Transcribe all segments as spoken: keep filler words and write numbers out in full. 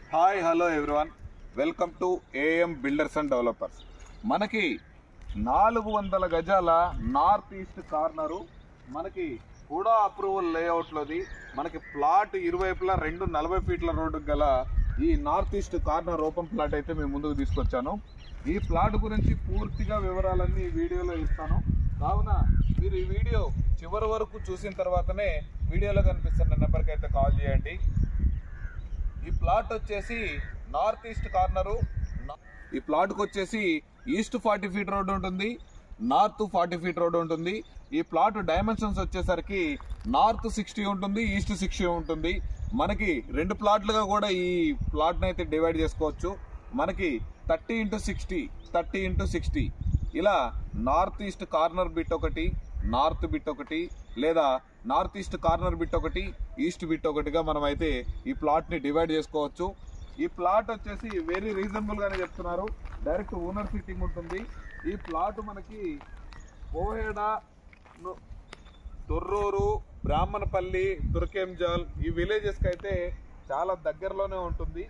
Hi hello everyone, welcome to AM builders and developers. మనకి నాలుగు వందల గజాల నార్త్ ఈస్ట్ కార్నరు మనకి కూడా అప్రూవల్ లేఅవుట్లోది. మనకి ప్లాట్ ఇరువైపులా రెండు నలభై ఫీట్ల రోడ్డు గల ఈ north east corner open plot అయితే మేము ముందుకు తీసుకొచ్చాను. ఈ ప్లాట్ గురించి పూర్తిగా వివరాలన్నీ ఈ వీడియోలో ఇస్తాను. కావున మీరు ఈ వీడియో చివరి వరకు చూసిన తర్వాతనే వీడియోలో కనిపిస్తున్న నెంబర్కి అయితే కాల్ చేయండి. ఈ ప్లాట్ వచ్చేసి నార్త్ ఈస్ట్ కార్నరు. ఈ ప్లాట్కి వచ్చేసి ఈస్ట్ ఫార్టీ ఫీట్ రోడ్ ఉంటుంది, నార్త్ ఫార్టీ ఫీట్ రోడ్ ఉంటుంది. ఈ ప్లాట్ డైమెన్షన్స్ వచ్చేసరికి నార్త్ సిక్స్టీ ఉంటుంది, ఈస్ట్ సిక్స్టీ ఉంటుంది. మనకి రెండు ప్లాట్లుగా కూడా ఈ ప్లాట్ని అయితే డివైడ్ చేసుకోవచ్చు. మనకి thirty into sixty thirty into sixty ఇలా నార్త్ ఈస్ట్ కార్నర్ బిట్ ఒకటి, నార్త్ బిట్ ఒకటి, లేదా నార్త్ ఈస్ట్ కార్నర్ బిట్ ఒకటి, ఈస్ట్ బిట్ ఒకటిగా మనం అయితే ఈ ప్లాట్ని డివైడ్ చేసుకోవచ్చు. ఈ ప్లాట్ వచ్చేసి వెరీ రీజనబుల్గానే చెప్తున్నారు. డైరెక్ట్ ఓనర్ ఫిట్టింగ్ ఉంటుంది. ఈ ప్లాట్ మనకి కోహెడ, తొర్రూరు, బ్రాహ్మణపల్లి, తుర్కెంజాల్ ఈ విలేజెస్కి అయితే చాలా దగ్గరలోనే ఉంటుంది.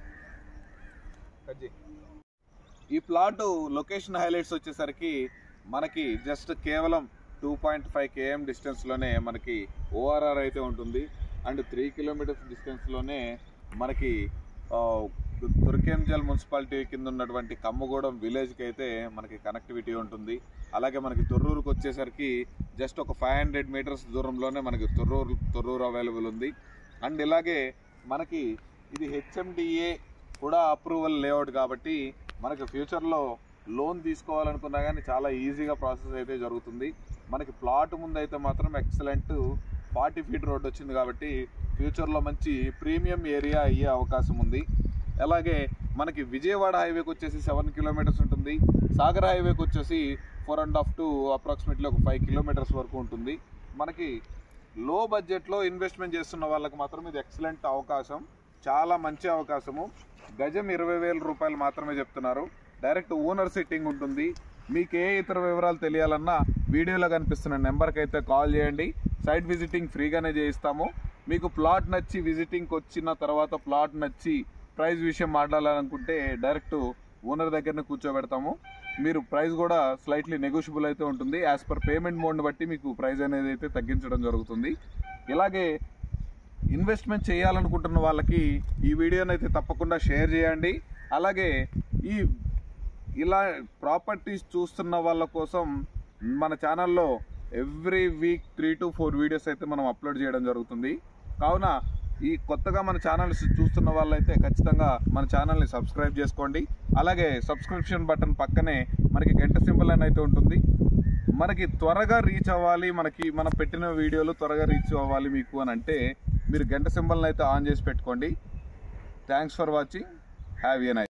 ఈ ప్లాట్ లొకేషన్ హైలైట్స్ వచ్చేసరికి మనకి జస్ట్ కేవలం టూ పాయింట్ ఫైవ్ కేఎం డిస్టెన్స్లోనే మనకి ఓఆర్ఆర్ అయితే ఉంటుంది. అండ్ త్రీ కిలోమీటర్స్ డిస్టెన్స్లోనే మనకి తుర్కెంజల్ మున్సిపాలిటీ కింద ఉన్నటువంటి కమ్మగూడెం విలేజ్కి అయితే మనకి కనెక్టివిటీ ఉంటుంది. అలాగే మనకి తొర్రూరుకు వచ్చేసరికి జస్ట్ ఒక ఫైవ్ హండ్రెడ్ మీటర్స్ దూరంలోనే మనకి తొర్రూరు తొర్రూరు అవైలబుల్ ఉంది. అండ్ ఇలాగే మనకి ఇది హెచ్ఎండిఏ కూడా అప్రూవల్ లేఅవుట్ కాబట్టి మనకి ఫ్యూచర్లో లోన్ తీసుకోవాలనుకున్నా కానీ చాలా ఈజీగా ప్రాసెస్ అయితే జరుగుతుంది. మనకి ప్లాట్ ముందు అయితే మాత్రం ఎక్సలెంట్ ఫార్టీ ఫీట్ రోడ్ వచ్చింది కాబట్టి ఫ్యూచర్లో మంచి ప్రీమియం ఏరియా అయ్యే అవకాశం ఉంది. అలాగే మనకి విజయవాడ హైవేకి వచ్చేసి సెవెన్ కిలోమీటర్స్ ఉంటుంది. సాగర్ హైవేకి వచ్చేసి four and half to approximately ఒక ఫైవ్ కిలోమీటర్స్ వరకు ఉంటుంది. మనకి లో బడ్జెట్లో ఇన్వెస్ట్మెంట్ చేస్తున్న వాళ్ళకి మాత్రం ఇది ఎక్సలెంట్ అవకాశం, చాలా మంచి అవకాశము. గజం ఇరవై వేల రూపాయలు మాత్రమే చెప్తున్నారు. డైరెక్ట్ ఓనర్ సిట్టింగ్ ఉంటుంది. మీకు ఏ ఇతర వివరాలు తెలియాలన్నా వీడియోలో కనిపిస్తున్న నెంబర్కి అయితే కాల్ చేయండి. సైట్ విజిటింగ్ ఫ్రీగానే చేయిస్తాము. మీకు ప్లాట్ నచ్చి విజిటింగ్కి వచ్చిన తర్వాత ప్లాట్ నచ్చి ప్రైస్ విషయం మాట్లాడాలనుకుంటే డైరెక్ట్ ఓనర్ దగ్గరనే కూర్చోబెడతాము. మీరు ప్రైస్ కూడా స్లైట్లీ నెగోషియబుల్ అయితే ఉంటుంది. యాజ్ పర్ పేమెంట్ మోడ్ని బట్టి మీకు ప్రైస్ అనేది అయితే తగ్గించడం జరుగుతుంది. ఇలాగే ఇన్వెస్ట్మెంట్ చేయాలనుకుంటున్న వాళ్ళకి ఈ వీడియోని అయితే తప్పకుండా షేర్ చేయండి. అలాగే ఈ ఇలా ప్రాపర్టీస్ చూస్తున్న వాళ్ళ కోసం మన ఛానల్లో every week three to four videos అయితే మనం అప్లోడ్ చేయడం జరుగుతుంది. కావున ఈ కొత్తగా మన ఛానల్ చూస్తున్న వాళ్ళైతే ఖచ్చితంగా మన ఛానల్ని సబ్స్క్రైబ్ చేసుకోండి. అలాగే సబ్స్క్రిప్షన్ బటన్ పక్కనే మనకి గంట సింబల్ అని అయితే ఉంటుంది. మనకి త్వరగా రీచ్ అవ్వాలి, మనకి మనం పెట్టిన వీడియోలు త్వరగా రీచ్ అవ్వాలి మీకు అని అంటే మీరు గంట సింబల్ని అయితే ఆన్ చేసి పెట్టుకోండి. Thanks for watching. Have a nice